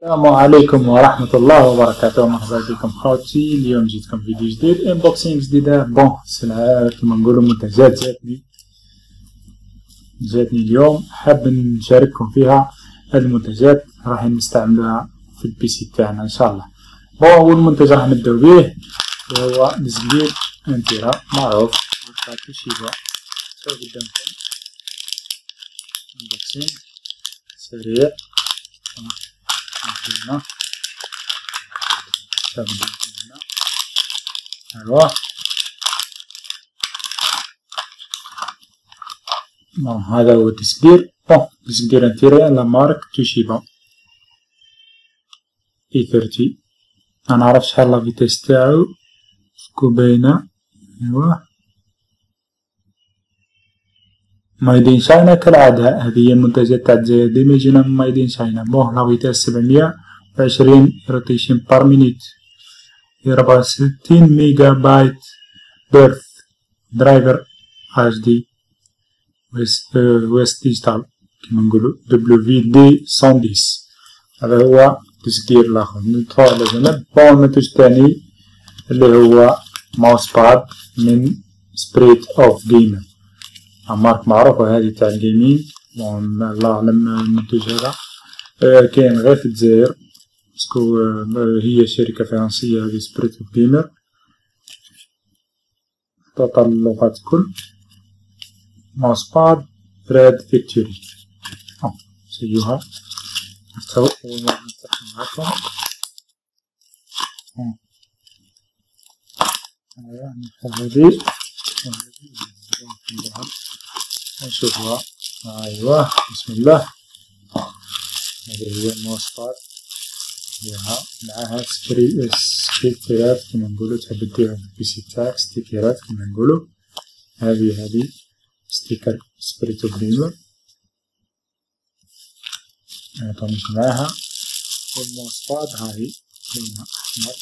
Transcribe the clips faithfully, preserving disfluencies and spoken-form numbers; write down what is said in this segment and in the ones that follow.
السلام عليكم ورحمة الله وبركاته. مرحبا بكم خوتي. اليوم جيتكم فيديو جديد، انبوكسينغ جديدة. بون سلعة كيما نقولو منتجات جاتني جاتني اليوم، حاب نشارككم فيها. هاد المنتجات راح نستعملوها في البيسي تاعنا ان شاء الله. بون اول منتج راح نبداو به هو ديسكلير انتيرا معروف ماركة توشيبا. شوف قدامكم انبوكسينغ سريع. هنا هنا ايوا بون هذا هو التسكير. بون تسكير انتيريا لا مارك توشيبا اي ثلاثين. منعرفش شحال لا فيتيس تاعو سكو باينة. ايوا مايدين شاينا كالعادة، هذه هي المنتجات تاع الجزائر ديما يجينا من مايدين شاينا. بون لا فيتيس سبعمية وعشرين روتيشن بار مينيت، ربعة وستين ميجا بايت بيرث، درايفر اتش دي ويست ديجيتال كيما نقولو دبليو في دي مية وعشرة. هذا هو تسكير الاخر. ندخلو على جنب. بون المنتج الثاني اللي هو ماوس باد من سبريت اوف جيمر، مارك معروفة هذه تاع الجيمين. بون الله أعلم المنتج هذا كاين غير في الجزائر باسكو هي شركة فرنسية هذه سبريت اوف جيمر، تعطى اللغات الكل. ماوس باد ريد فيكتوري. سيوها نفتحو أول مرة نفتحو معاكم. هايا نفتح هذي نشوفها. ايوا بسم الله. هذه هي الماوس باد فيها معاها ستيكرات كيما نقولو، تحب ديرهم في البيسي تاعك ستيكرات كيما نقولو. هذه هذه ستيكر سبريت اوف جيمر ميعطونيش معاها. والماوس باد هاهي لونها أحمر،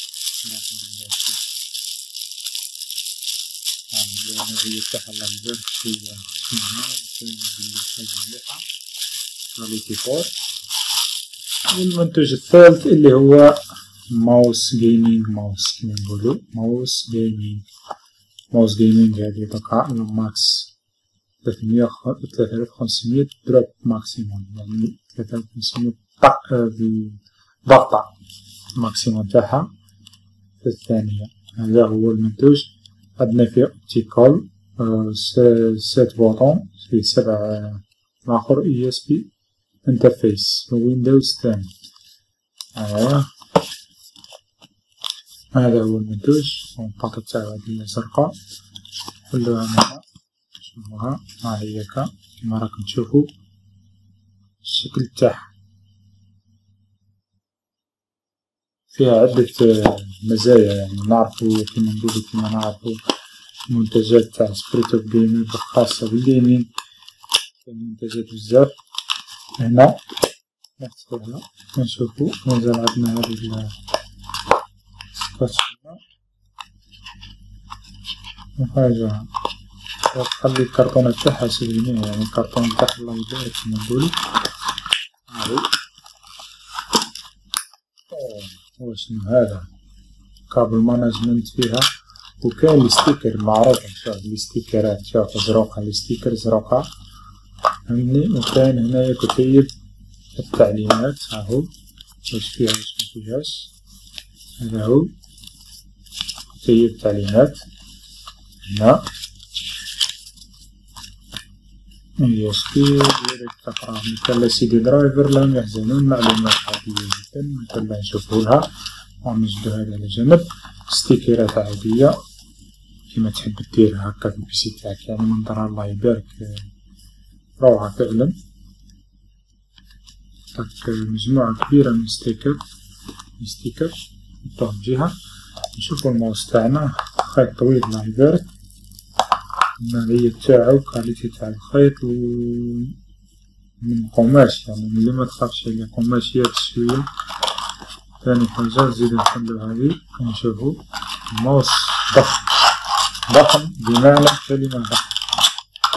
النوعية تاعها الله يبارك فيها فيها باين بلي حاجة مليحة كواليتي فور. والمنتج الثالث اللي هو ماوس جيمنج ماوس كيما نقولو ماوس جيمنج ماوس جيمنج هادي دوكا ماكس ثلاثمية ثلاثة آلاف وخمسمية دروب ماكسيموم، يعني ثلاثة آلاف وخمسمية ضغطة ماكسيموم تاعها في الثانية. هذا هو المنتوج. عندنا فيه اوبتيكال سات بوطون، فيه سبع الاخر اي اس بي انترفيس ويندوز ثاني. ايوا هذا هو المنتوج. الباطة تاعو هادي زرقاء، نحلوها منها نشوفوها. ها هي هاكا كيما راكم تشوفو الشكل تاعها. فيها عدة مزايا، يعني نعرفو كيما نقولو كيما نعرفو منتجات تاع سبريت اوف جيمر خاصة بالجيمين، منتجات بزاف. هنا نفتحوها ونشوفو. مازال عندنا هادي السكوتش هنا نخرجوها، تخلي الكرتونة تاعها سليمة، يعني الكرتون تاعها الله يبارك كيما نقولو. هاهي وشنو هذا كابل مانجمنت فيها. وكاين الستيكر معروف، شوف الستيكرات، شوف زروقة الستيكر زروقة فهمني. وكاين هنايا كتيب التعليمات، هاهو واش فيها واش مفيهاش. هذا هو كتيب التعليمات. هنا هي سكيل ديريكت تقرا مثل سي دي درايفر لم يحزنون، معلومات عادية جدا مثل نشوفولها ونجدو هذا على جنب. ستيكرات عادية كيما تحب ديرها هكا في البيسي تاعك، يعني منظرها الله يبارك روعة فعلا. داك مجموعة كبيرة من ستيكر ستيكر نحطوها بجهة. نشوفو الماوس تاعنا خيط طويل الله يبارك، النوعية تاعو كاليتي تاع الخيط من قماش، يعني ملي متخافش عليه قماش يابس شوية. ثاني حاجة نزيدو نحلو هذي نشوفو الماوس ضخم ضخم بمعنى الكلمة ضخم،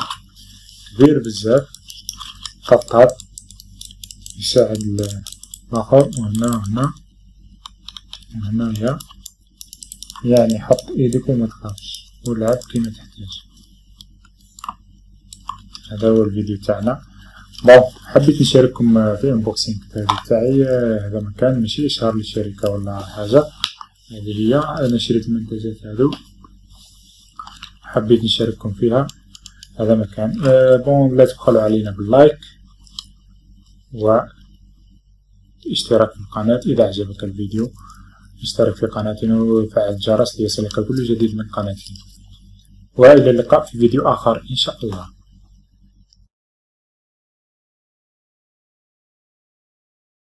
كبير بزاف، طبطاب يساعد الآخر، وهنا وهنا وهنا هي. يعني حط ايدك وما تخافش ولعب كيما تحتاج. هذا هو الفيديو تاعنا. بون حبيت نشارككم في انبوكسينغ تاعي. هذا مكان ماشي اشهار للشركة ولا حاجة، هذه هي انا شريت المنتجات هذو حبيت نشارككم فيها. هذا مكان أه بون لا تبخلوا علينا باللايك والاشتراك في القناة إذا أعجبك الفيديو. اشترك في قناتنا وفعل الجرس ليصلك كل جديد من قناتنا، وإلى اللقاء في فيديو آخر إن شاء الله.